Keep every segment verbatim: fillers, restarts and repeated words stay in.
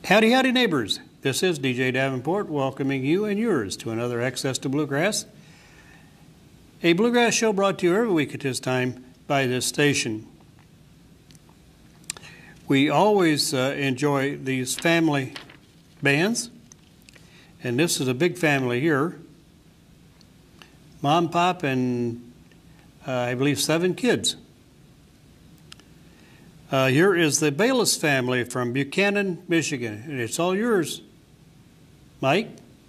Howdy, howdy, neighbors. This is D J Davenport welcoming you and yours to another Access to Bluegrass, a Bluegrass show brought to you every week at this time by this station. We always uh, enjoy these family bands, and this is a big family here. Mom, Pop, and uh, I believe seven kids. Uh, here is the Bayless family from Buchanan, Michigan, and it's all yours, Mike.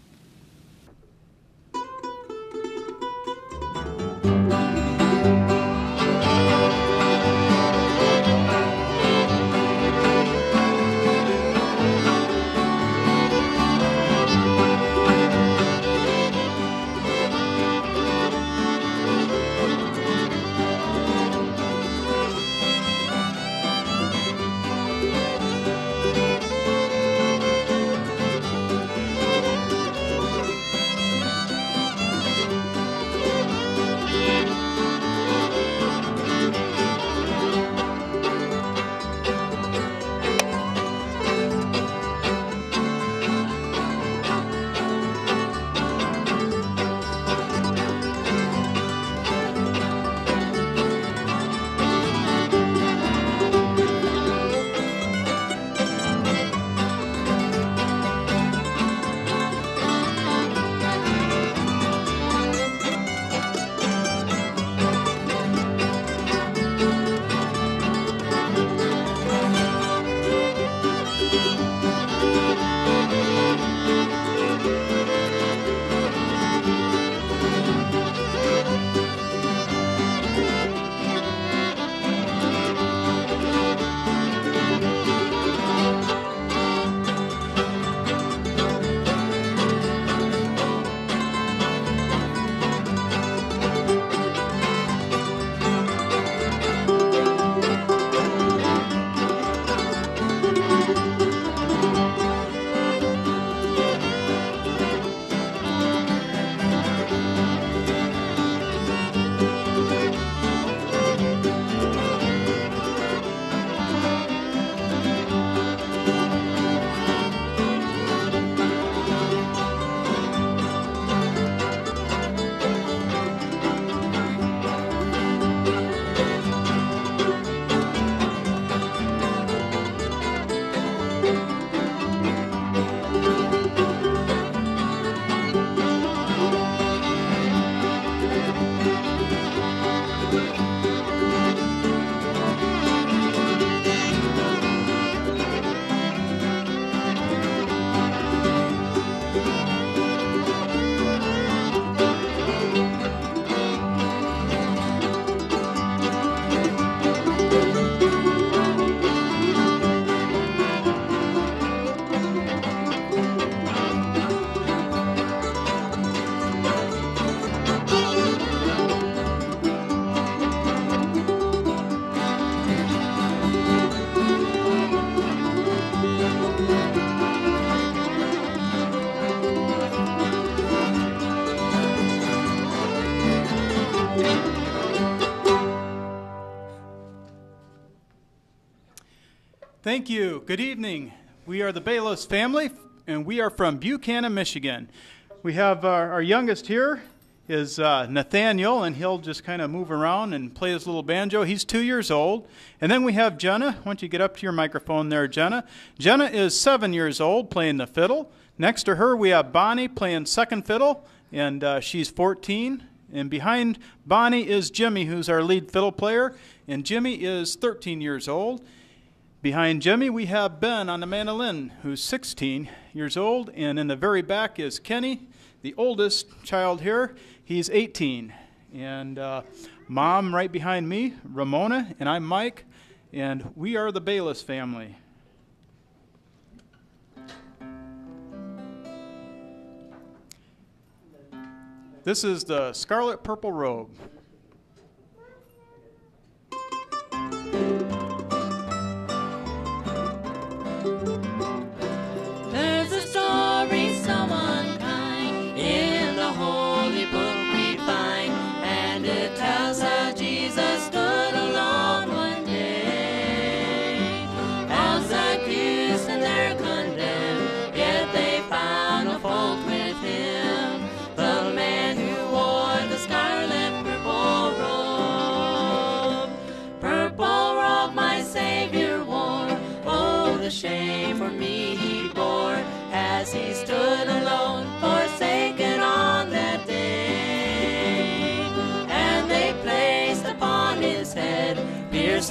Thank you. Good evening. We are the Bayless family, and we are from Buchanan, Michigan. We have our, our youngest here is uh, Nathaniel, and he'll just kind of move around and play his little banjo. He's two years old. And then we have Jenna. Why don't you get up to your microphone there, Jenna? Jenna is seven years old, playing the fiddle. Next to her, we have Bonnie playing second fiddle, and uh, she's fourteen. And behind Bonnie is Jimmy, who's our lead fiddle player, and Jimmy is thirteen years old. Behind Jimmy, we have Ben on the mandolin, who's sixteen years old, and in the very back is Kenny, the oldest child here. He's eighteen. And uh, Mom right behind me, Ramona, and I'm Mike, and we are the Bayless family. This is the Scarlet Purple Robe. There's a story so unkind in the holy book we find, and it tells how Jesus stood alone one day, outside Houston there condemned.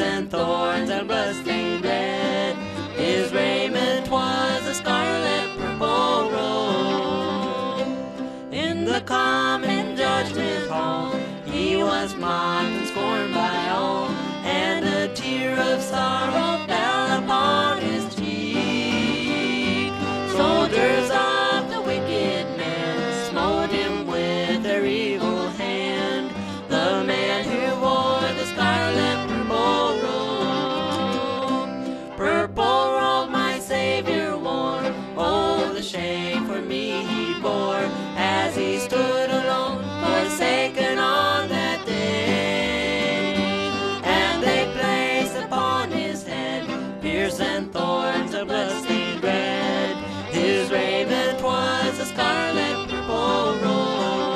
and thorns and blood-stained red. His raiment was a scarlet purple robe. In the common judgment hall he was mocked and scorned by all, and a tear of sorrow fell upon his cheek. Soldiers of the wicked man smote him with their evil hand, the man who wore the scarlet purple robe. Purple robe my Savior wore, oh, the shame for me he bore, as he stood alone, forsaken on that day. And they placed upon his head pierce and thorns of blood-stained red. His raiment was a scarlet purple robe.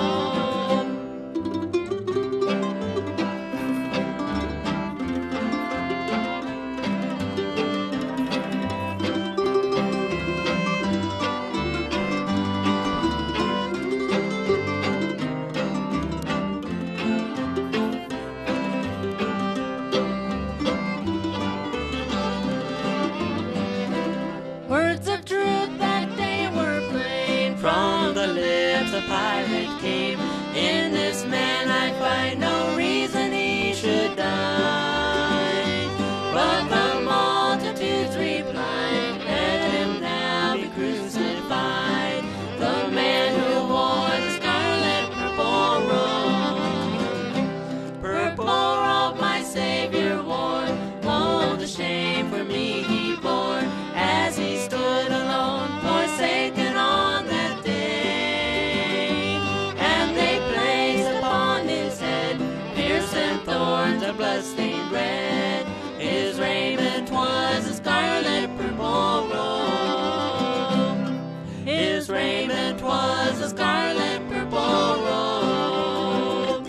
Words of truth that day were plain, from the lips of Pilate came. In this man I find no reason he should die. But the multitudes replied, let him now be crucified. The man who wore the scarlet purple robe. Purple robe my Savior wore, oh, the shame for me he bore, as he stood alone, forsaken on that day. And they placed upon his head pierce and thorns of blood-stained red. His raiment was a scarlet purple robe. His raiment was a scarlet purple robe.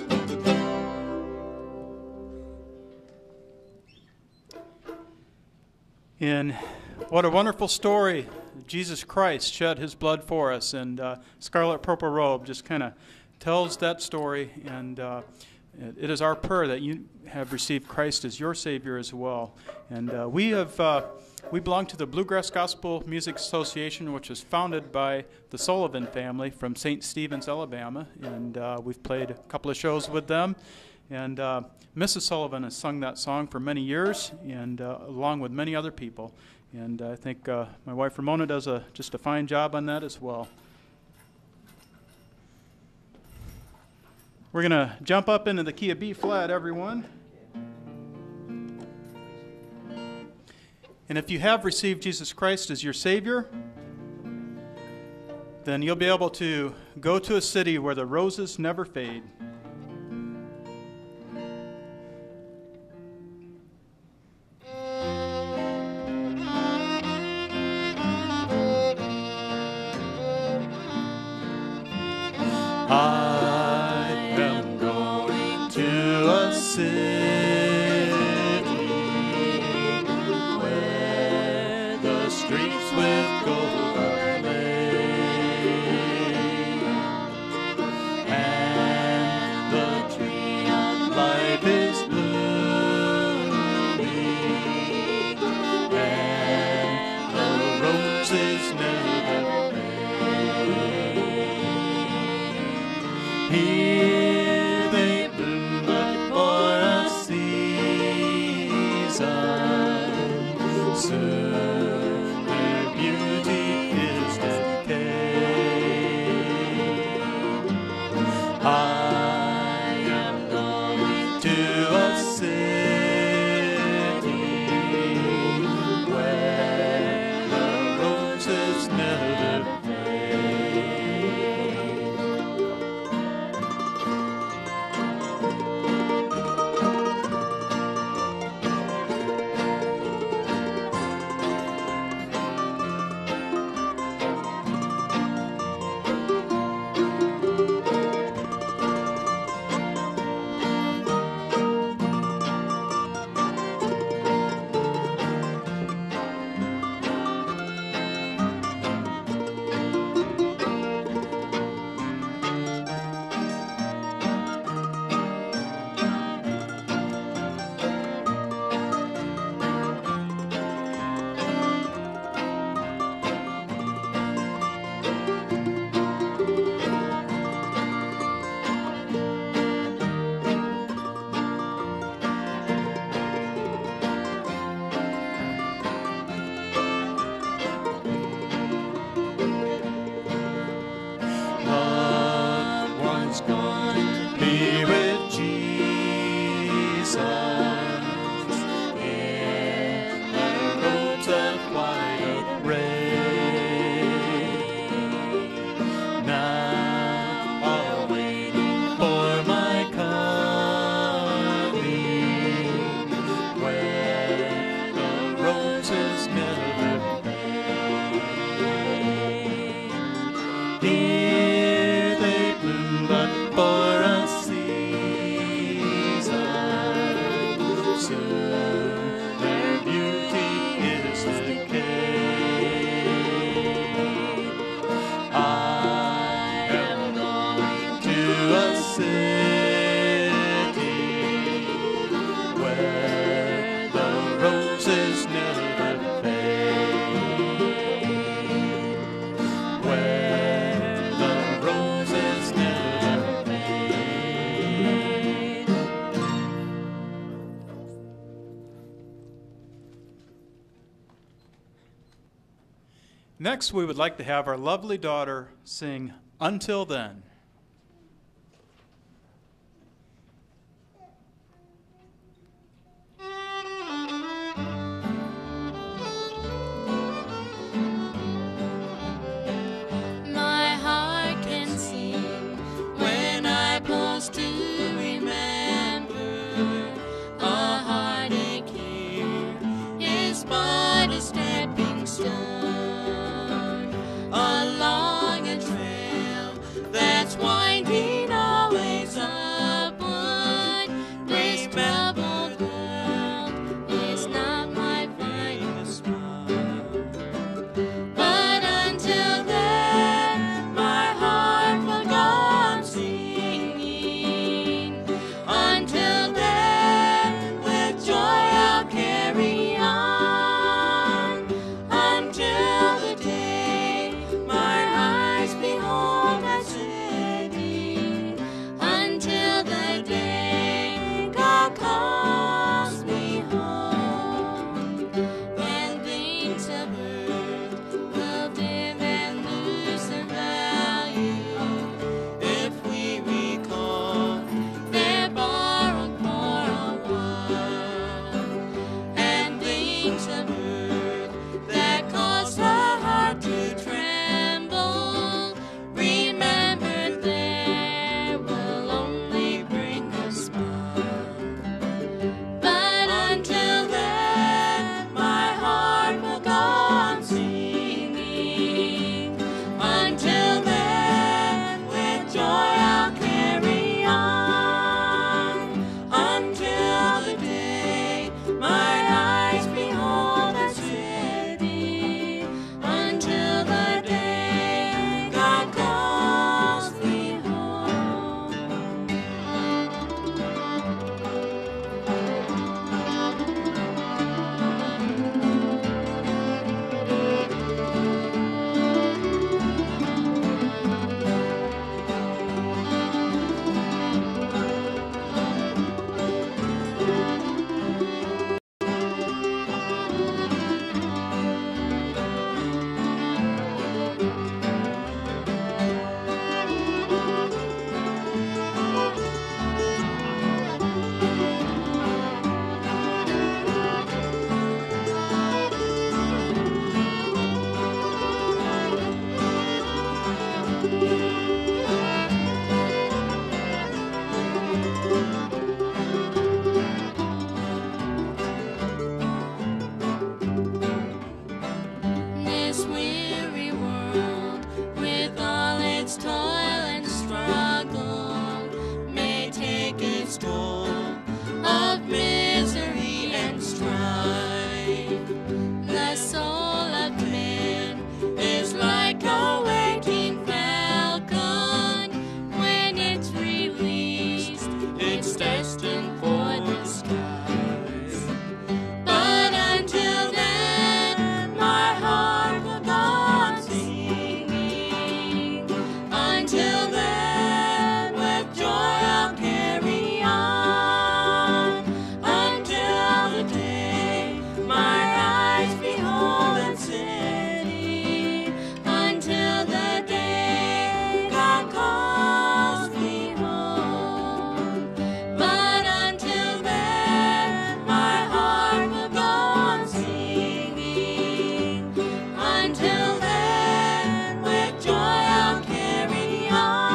In what a wonderful story. Jesus Christ shed his blood for us, and uh, Scarlet Purple Robe just kind of tells that story, and uh, it is our prayer that you have received Christ as your Savior as well. And uh, we have uh, we belong to the Bluegrass Gospel Music Association, which was founded by the Sullivan family from Saint Stephen's, Alabama, and uh, we've played a couple of shows with them. And uh, Missus Sullivan has sung that song for many years, and uh, along with many other people. And I think uh, my wife Ramona does a just a fine job on that as well. We're going to jump up into the key of B flat, everyone. And if you have received Jesus Christ as your Savior, then you'll be able to go to a city where the roses never fade. I am going to a city where the streets with gold are laid, and the tree of life is blooming, and the roses never fade. Here they bloom but for a season, soon their beauty is decayed. I am going to a city where the roses never Next, we would like to have our lovely daughter sing Until Then. My heart can sing when I pause to remember. A heartache here is but a stepping stone along a trail that's winding always upward. This troubled world is not my finest spot. But until then, my heart will go on singing. Until then, with joy I'll carry on. Until the day my eyes behold that city. Until the day God calls me home. When things of earth will dim and lose their value, if we recall they're borrowed for a while, and things of earth that cause the heart to tremble, remembered there will only bring a smile. But until then, my heart will go on singing. Until then, with joy I'll carry on. Until the day my eyes behold that city. Until the day God calls me home. This weary world, with all its toil and struggle, may take its toll of misery and strife. The soul of man is like a waiting falcon. When it's released, it's destined for the skies. But until then, my heart will go on singing. Until then, with joy I'll carry on. Until the day my eyes behold that city. Until the day God calls me home. But until then, my heart will go on singing. Until then, with joy I'll carry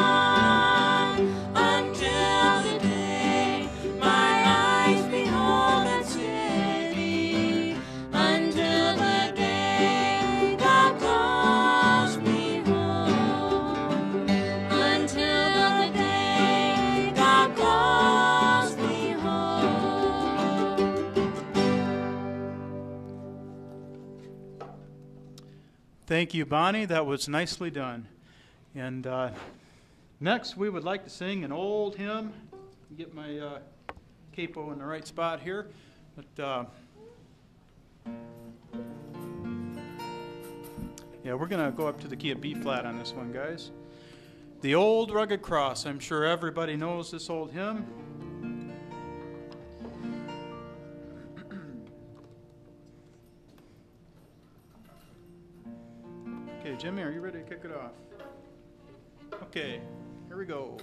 on. Until the day my eyes behold that city. Until the day God calls me home. Until the day God calls me home. Thank you, Bonnie. That was nicely done. And uh, next, we would like to sing an old hymn. Get my uh, capo in the right spot here. But uh, yeah, we're going to go up to the key of B flat on this one, guys. The Old Rugged Cross. I'm sure everybody knows this old hymn. Okay, Jimmy, are you ready to kick it off? Okay, here we go.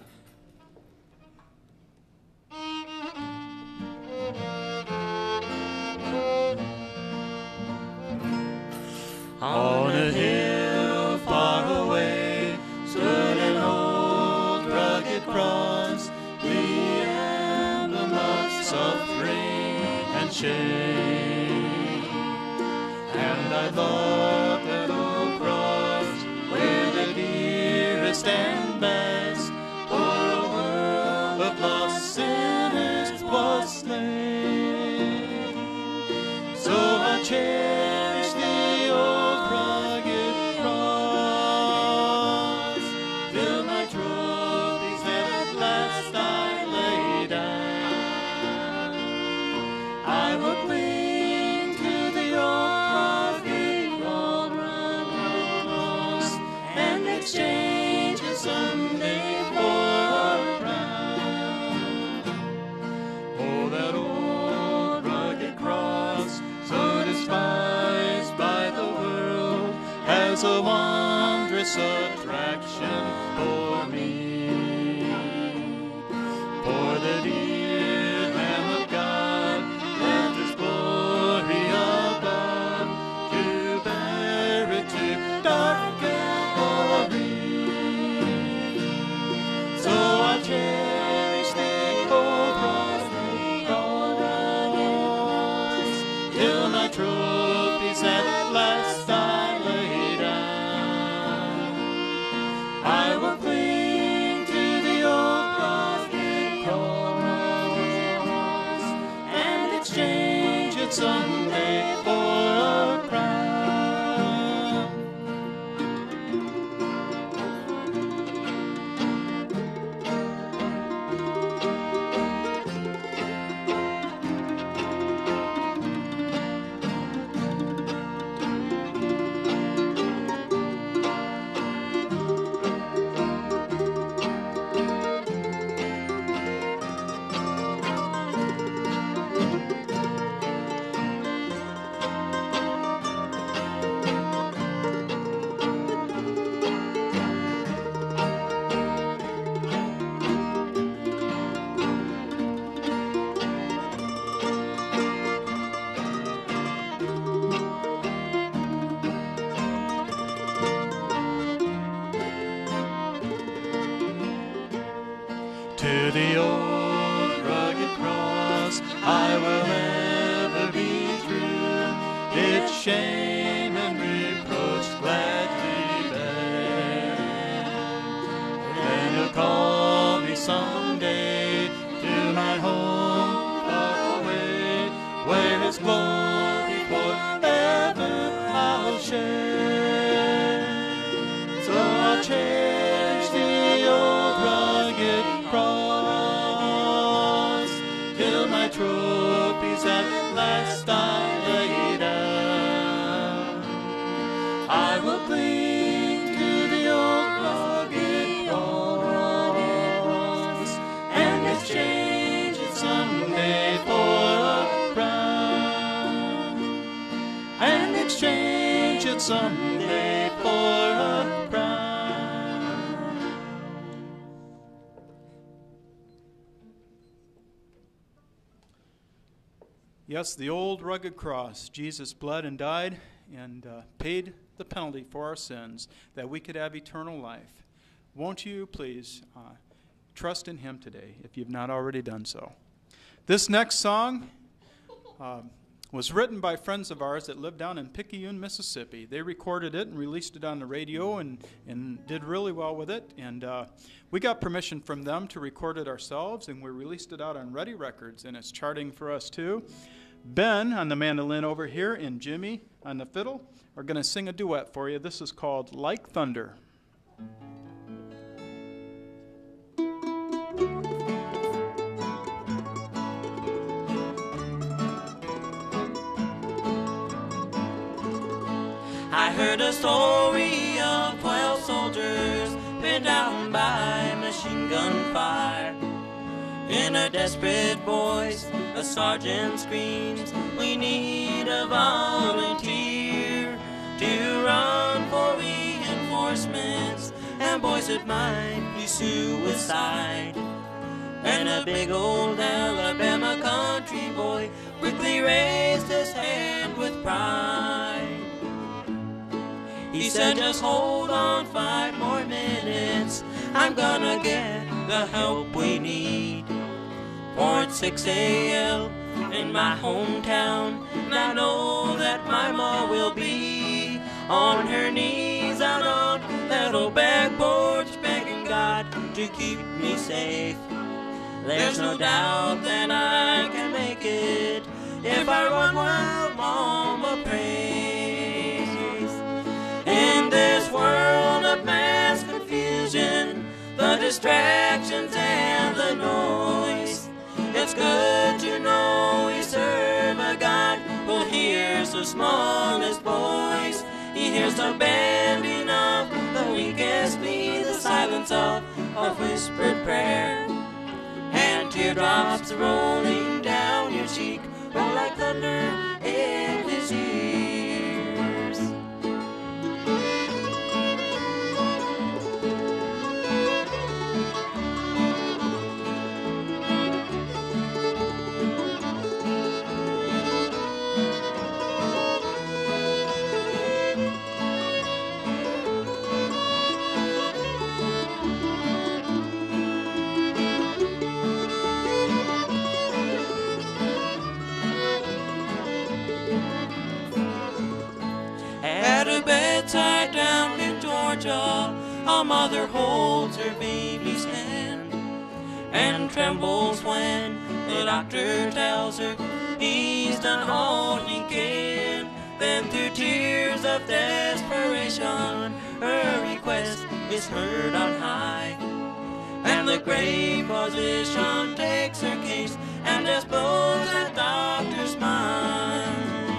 On a hill far away stood an old rugged cross, the emblem of suffering and shame. And I love that old cross where the dearest and best for a world of lost sinners was slain. So I cherish the old rugged cross till my trophies at last I lay down. I will cling to the old rugged cross and exchange it someday for a crown. Oh, that old rugged cross, so despised by the world, has a wondrous attraction for me. For the dear Lamb of God left His glory above to bear it to dark glory. So I cherish the old cross till my trophies at last I lay down. I will cling to the old rugged cross and exchange it someday for a crown. To the old rugged cross I will ever be true, its shame and reproach gladly bear. And He'll call me someday to my home far away, where His glory forever I'll share. So I'll cherish the old rugged cross till my trophies at last I lay down. I will cling to the old rugged cross and exchange it someday for a crown, and exchange it someday for a crown. Yes, the old rugged cross. Jesus bled and died and uh, paid the penalty for our sins that we could have eternal life. Won't you please uh, trust in Him today if you've not already done so? This next song uh, was written by friends of ours that live down in Picayune, Mississippi. They recorded it and released it on the radio and, and did really well with it. And uh, we got permission from them to record it ourselves, and we released it out on Ready Records, and it's charting for us too. Ben on the mandolin over here and Jimmy on the fiddle are going to sing a duet for you. This is called Like Thunder. I heard a story of twelve soldiers pinned down by machine gun fire. In a desperate voice, a sergeant screams, "We need a volunteer to run, for we endorsements, and boys it might be suicide. And a big old Alabama country boy quickly raised his hand with pride. He said, just hold on five more minutes, I'm gonna get the help we need. For it's six A M in my hometown, and I know that my ma will be on her knees out on that old back porch, begging God to keep me safe. There's no doubt that I can make it if I run while Mama prays. In this world of mass confusion, the distractions and the noise, it's good to know we serve a God who hears the smallest voice. He hears the bending of the weakest plea, the silence of a whispered prayer. And teardrops rolling down your cheek roll like thunder in his ears. Bedside down in Georgia, a mother holds her baby's hand and trembles when the doctor tells her he's done all he can. Then through tears of desperation, her request is heard on high, and the grave physician takes her case and just blows the doctor's mind.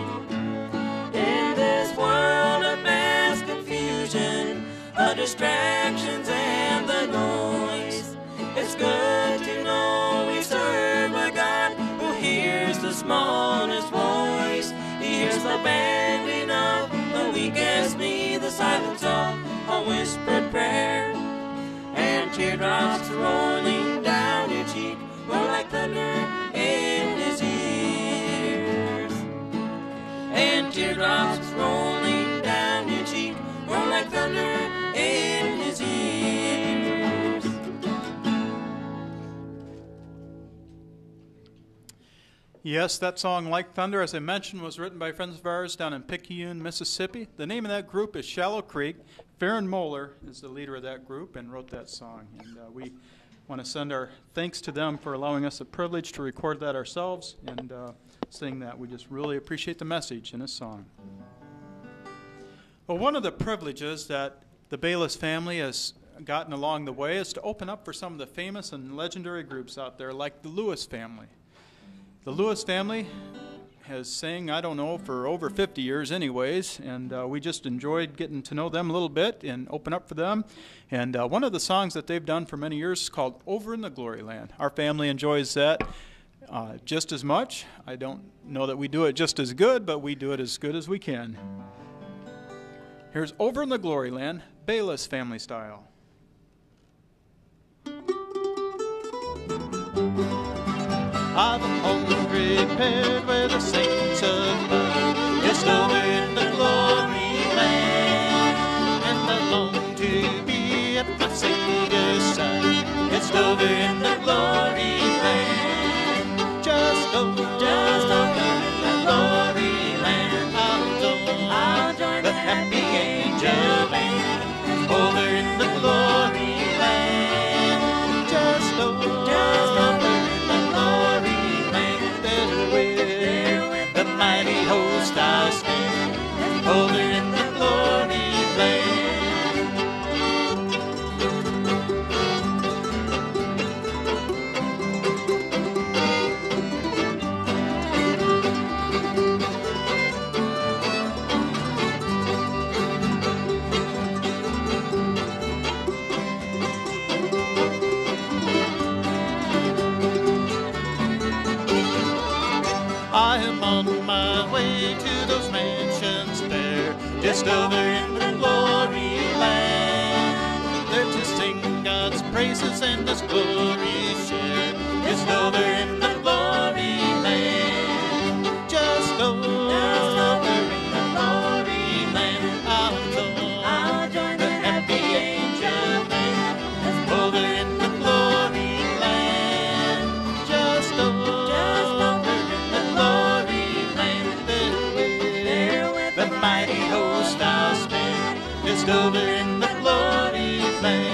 In this world of mass confusion, the distractions and the noise, it's good to know we serve a God who hears the smallest voice. He hears the bending of the weakest knee, the silence of a whispered prayer. And teardrops rolling down your cheek roll like thunder in his ears. And teardrops rolling down your cheek roll like thunder in his ears. Yes, that song, Like Thunder, as I mentioned, was written by friends of ours down in Picayune, Mississippi. The name of that group is Shallow Creek. Farron Moeller is the leader of that group and wrote that song. And uh, we want to send our thanks to them for allowing us the privilege to record that ourselves and uh, sing that. We just really appreciate the message in this song. Well, one of the privileges that the Bayless family has gotten along the way is to open up for some of the famous and legendary groups out there, like the Lewis family. The Lewis family has sang, I don't know, for over fifty years anyways, and uh, we just enjoyed getting to know them a little bit and open up for them. And uh, one of the songs that they've done for many years is called Over in the Glory Land. Our family enjoys that uh, just as much. I don't know that we do it just as good, but we do it as good as we can. Here's Over in the Glory Land, Bayless family style. I've a home prepared where the saints abide, just over in the glory land. And I long to be at my Savior's side, just over in the glory land. Just over, just over in the glory land. I'll join, I'll join the happy angel band, over in the glory land. Just over, just over. Mighty host I'll stand, over in the glory land. I am on my way to those mansions there, just over in the glory land. praises and His glory share. Just over in the glory land. Just over, Just over in the glory land. I'll join, I'll join the happy angel band. Over in the glory land. Just over, Just over in the glory land. There with the mighty host I'll stand. Just over in the glory land.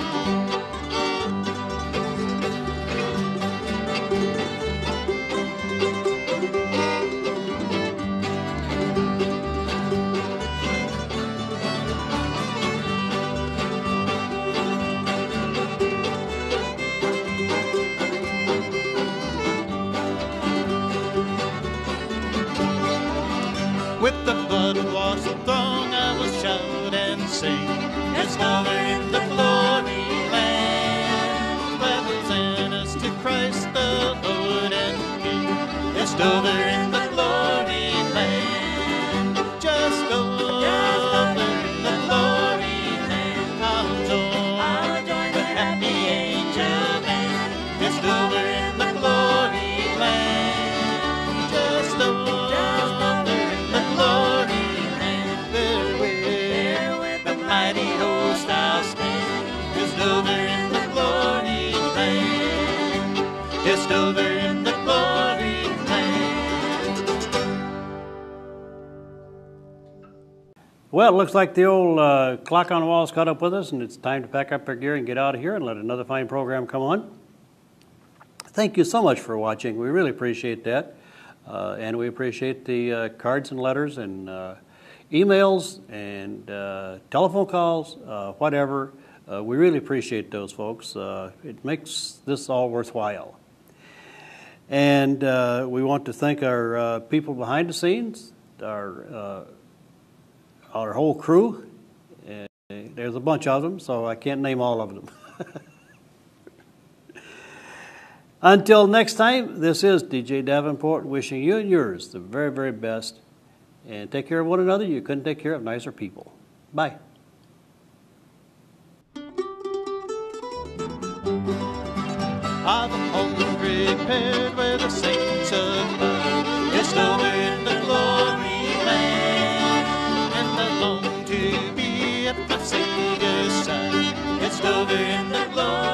With the blood-washed throng I will shout and sing. Just over in the glory land. Glad Hosannas to Christ the Lord and King. Just over in the glory land. Just over, Just over in the glory land. I'll join, I'll join the happy angel band. Just over in the glory land. Just over. Mighty host I'll stand, just over in the glory land, just over in the glory land. Well, it looks like the old uh, clock on the wall's caught up with us, and it's time to pack up our gear and get out of here and let another fine program come on. Thank you so much for watching. We really appreciate that, uh, and we appreciate the uh, cards and letters and uh, emails and uh, telephone calls, uh, whatever. Uh, we really appreciate those folks. Uh, it makes this all worthwhile. And uh, we want to thank our uh, people behind the scenes, our uh, our whole crew. Uh, there's a bunch of them, so I can't name all of them. Until next time, this is D J Davenport wishing you and yours the very, very best. And take care of one another. You couldn't take care of nicer people. Bye. I've a home prepared where the saints abide, just over in the glory land. And I long to be at my Savior's side, just over in the glory